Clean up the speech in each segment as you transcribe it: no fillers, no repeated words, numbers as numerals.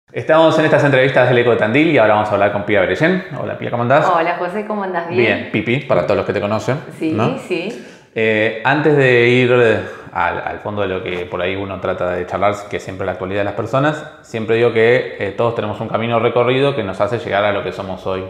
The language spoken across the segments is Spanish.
Estamos en estas entrevistas del Eco de Tandil y ahora vamos a hablar con Pía Berellén. Hola Pía, ¿cómo andás? Hola José, ¿cómo andás? ¿Bien? Bien, Pipi, para todos los que te conocen. Sí, ¿no? sí. Antes de ir al fondo de lo que por ahí uno trata de charlar, que es siempre la actualidad de las personas, siempre digo que todos tenemos un camino recorrido que nos hace llegar a lo que somos hoy.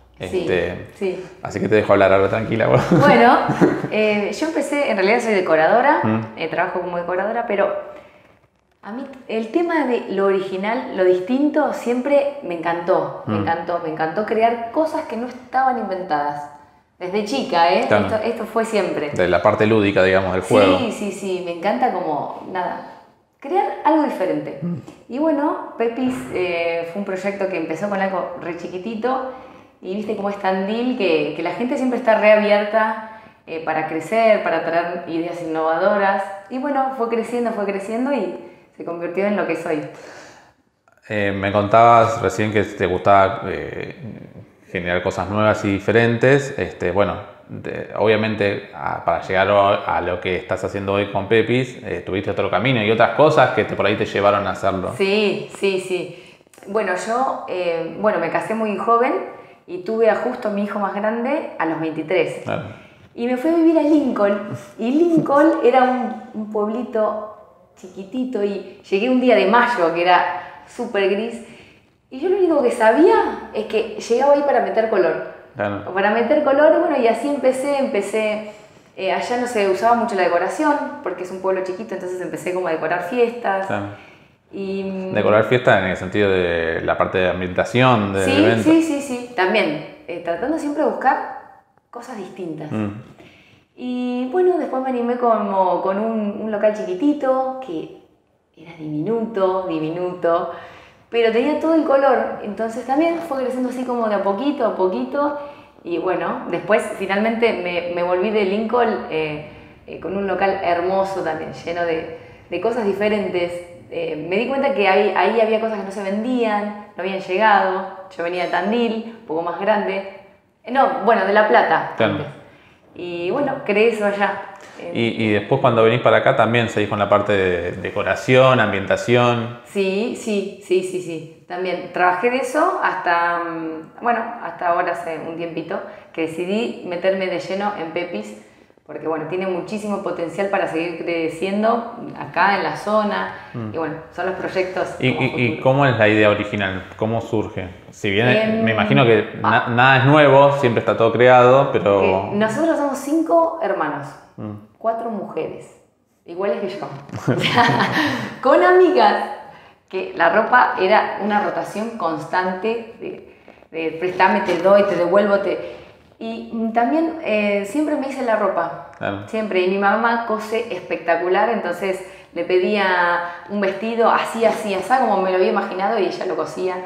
Sí. Así que te dejo hablar ahora, tranquila. Bueno, yo empecé, en realidad soy decoradora, trabajo como decoradora, pero a mí el tema de lo original, lo distinto, siempre me encantó, me encantó crear cosas que no estaban inventadas. Desde chica, Claro. Esto fue siempre. De la parte lúdica, digamos, del juego. Sí, me encanta como, nada, crear algo diferente. Y bueno, Pepis fue un proyecto que empezó con algo re chiquitito y viste cómo es Tandil, que la gente siempre está reabierta para crecer, para traer ideas innovadoras. Y bueno, fue creciendo y se convirtió en lo que soy. Me contabas recién que te gustaba generar cosas nuevas y diferentes. Obviamente, para llegar a lo que estás haciendo hoy con Pepis, tuviste otro camino y otras cosas que por ahí te llevaron a hacerlo. Sí. Bueno, yo me casé muy joven y tuve justo a mi hijo más grande a los 23. Claro. Y me fui a vivir a Lincoln. Y Lincoln era un pueblito chiquitito y llegué un día de mayo que era súper gris. Y yo lo único que sabía es que llegaba ahí para meter color. Claro. Para meter color, bueno, y así empecé. Allá no se usaba mucho la decoración, porque es un pueblo chiquito, entonces empecé como a decorar fiestas. Claro. Y, Decorar fiestas en el sentido de la parte de ambientación, del evento. Sí, también. Tratando siempre de buscar cosas distintas. Y bueno, después me animé como con un local chiquitito, que era diminuto, pero tenía todo el color, entonces también fue creciendo así como de a poquito, y bueno, después finalmente me volví de Lincoln con un local hermoso también, lleno de cosas diferentes. Me di cuenta que ahí había cosas que no se vendían, no habían llegado. Yo venía de Tandil, un poco más grande, de La Plata. Claro. Antes. Y bueno, creé eso allá. Y después cuando venís para acá también seguís con la parte de decoración, ambientación. Sí. También trabajé de eso hasta ahora hace un tiempito que decidí meterme de lleno en Pepis porque bueno, tiene muchísimo potencial para seguir creciendo acá en la zona y bueno, son los proyectos. ¿Y cómo es la idea original? ¿Cómo surge? Si bien me imagino que nada es nuevo, siempre está todo creado, pero... Nosotros somos 5 hermanos, 4 mujeres, iguales que yo, con amigas, que la ropa era una rotación constante de préstame, te doy, te devuelvo, y también siempre me hice la ropa, Claro. siempre, y mi mamá cose espectacular, entonces le pedía un vestido así, como me lo había imaginado y ella lo cosía.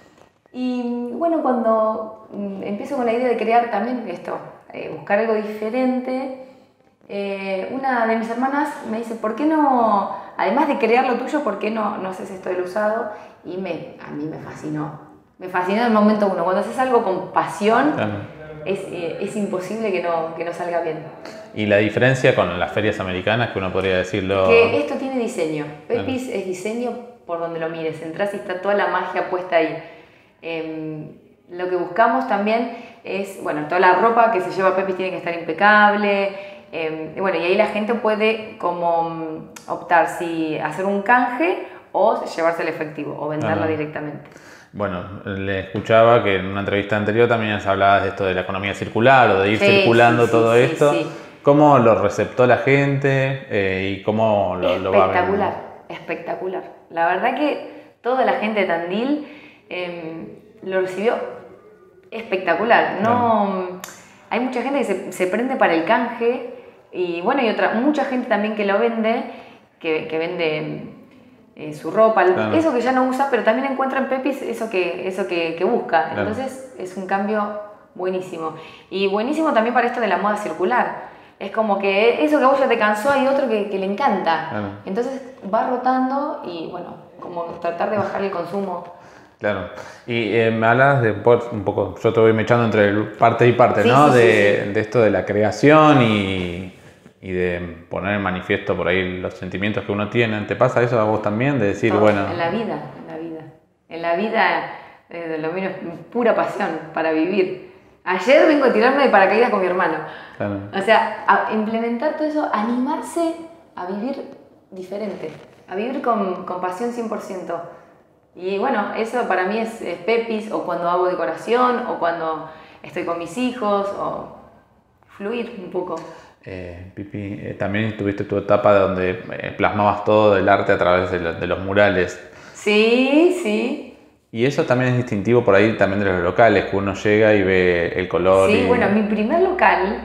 Y bueno, cuando empiezo con la idea de crear también esto, buscar algo diferente, una de mis hermanas me dice, ¿por qué no, además de crear lo tuyo, por qué no haces esto del usado? Y a mí me fascinó. Me fascinó en el momento uno. Cuando haces algo con pasión, Claro. es imposible que no salga bien. Y la diferencia con las ferias americanas, que uno podría decirlo... Que esto tiene diseño. Pepis es diseño por donde lo mires. Entras y está toda la magia puesta ahí. Lo que buscamos también es, toda la ropa que se lleva Pepis tiene que estar impecable. Y ahí la gente puede como optar si hacer un canje o llevarse el efectivo o venderlo directamente. Bueno, le escuchaba que en una entrevista anterior también hablabas de esto de la economía circular o de ir circulando todo esto. Sí. ¿Cómo lo receptó la gente y cómo lo va viendo? Espectacular. La verdad que toda la gente de Tandil lo recibió espectacular. Hay mucha gente que se prende para el canje y mucha gente también que lo vende, que vende su ropa, eso que ya no usa, pero también encuentra en Pepis eso que busca. Claro. Entonces es un cambio buenísimo. Y buenísimo también para esto de la moda circular. Es como que eso que a vos ya te cansó, hay otro que le encanta. Claro. Entonces va rotando y como tratar de bajar el consumo. Claro. Y me hablas de un poco, yo te voy mechando entre parte y parte, Sí, ¿no? sí. De esto de la creación y de poner en manifiesto por ahí los sentimientos que uno tiene. ¿Te pasa eso a vos también? De decir, En la vida. en la vida, lo mío es pura pasión para vivir. Ayer vengo a tirarme de paracaídas con mi hermano. Claro. O sea, a implementar todo eso, animarse a vivir diferente, a vivir con pasión 100%. Y bueno, eso para mí es Pepis, o cuando hago decoración, o cuando estoy con mis hijos, o fluir un poco. Pipi, también tuviste tu etapa donde plasmabas todo el arte a través de los murales. Sí, sí. Y eso también es distintivo por ahí también de los locales, que uno llega y ve el color. Sí, bueno, mi primer local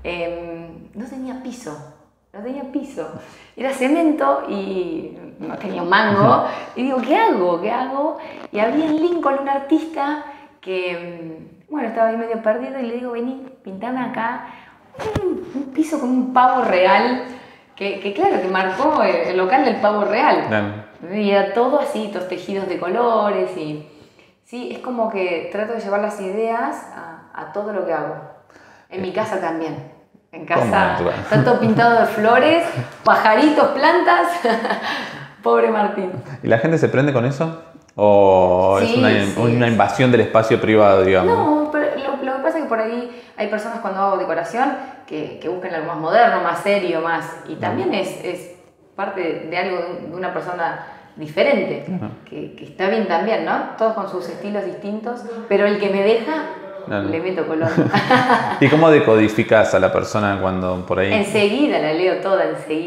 no tenía piso. No tenía piso. Era cemento y no tenía un mango. Y digo, ¿qué hago? ¿Qué hago? Y había en Lincoln un artista que, bueno, estaba ahí medio perdido y le digo, vení, pintame acá un piso con un pavo real. Que claro, que marcó el local del pavo real. Claro. Y era todo así, todos tejidos de colores y... Sí, es como que trato de llevar las ideas a todo lo que hago. En mi casa también. En casa está todo pintado de flores, pajaritos, plantas. Pobre Martín. ¿Y la gente se prende con eso? ¿O sí, es una invasión del espacio privado, digamos? No, pero lo que pasa es que por ahí hay personas cuando hago decoración que buscan algo más moderno, más serio, más... Y también es parte de algo de una persona diferente, que está bien también, ¿no? Todos con sus estilos distintos, pero el que me deja... Le meto color. ¿Y cómo decodificas a la persona cuando por ahí...? Enseguida la leo toda,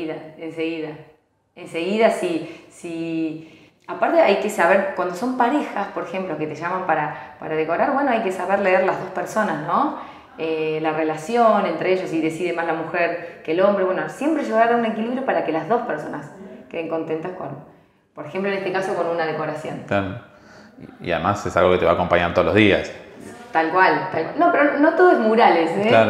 enseguida si... Aparte hay que saber, cuando son parejas, por ejemplo, que te llaman para decorar, bueno, hay que saber leer las dos personas, ¿no? La relación entre ellos, si decide más la mujer que el hombre, bueno, siempre llevar a un equilibrio para que las dos personas queden contentas con, por ejemplo, en este caso, con una decoración. Claro. Y además es algo que te va a acompañar todos los días. Tal cual. No, pero no todo es murales, ¿eh? Claro.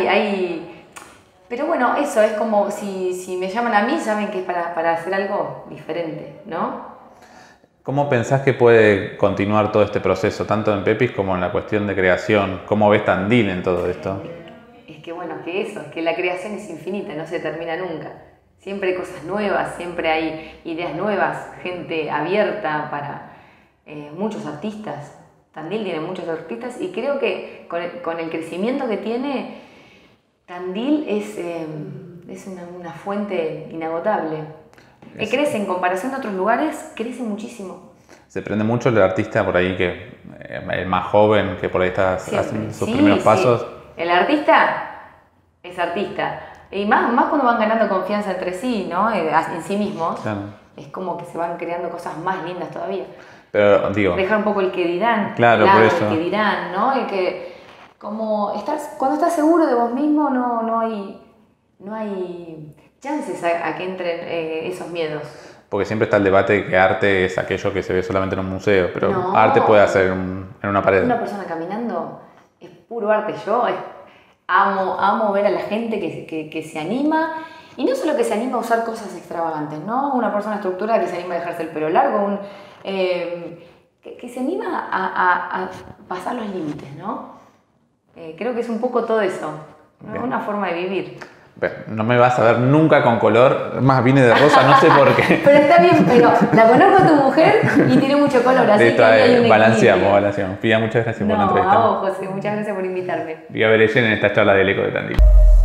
Pero bueno, eso es como si me llaman a mí, saben que es para hacer algo diferente, ¿no? ¿Cómo pensás que puede continuar todo este proceso, tanto en Pepis como en la cuestión de creación? ¿Cómo ves Tandil en todo esto? Es que bueno, que la creación es infinita, no se termina nunca. Siempre hay cosas nuevas, siempre hay ideas nuevas, gente abierta para muchos artistas. Tandil tiene muchos artistas y creo que con el crecimiento que tiene, Tandil es una fuente inagotable. Crece en comparación a otros lugares, crece muchísimo. Se prende mucho el artista por ahí, que el más joven, que por ahí está haciendo sus primeros pasos. El artista es artista. Y más cuando van ganando confianza entre sí, ¿no? En sí mismos. Claro. Es como que se van creando cosas más lindas todavía. Pero digo... Dejar un poco el que dirán. Claro, por eso. El que dirán, ¿no? Cuando estás seguro de vos mismo, no hay chances a que entren esos miedos. Porque siempre está el debate de que arte es aquello que se ve solamente en un museo, pero no, arte puede hacer en una pared. Una persona caminando es puro arte. Yo amo ver a la gente que se anima, y no solo que se anima a usar cosas extravagantes, ¿no? Una persona estructurada que se anima a dejarse el pelo largo, que se anima a pasar los límites, ¿no? Creo que es un poco todo eso, ¿no? Una forma de vivir. No me vas a ver nunca con color, más viene de rosa, no sé por qué. Pero está bien, pero la conozco a tu mujer y tiene mucho color, así que hay un balanceamos. Pía, muchas gracias por la entrevista. A vos, José, muchas gracias por invitarme. Voy a ver ella en esta charla del Eco de Tandil.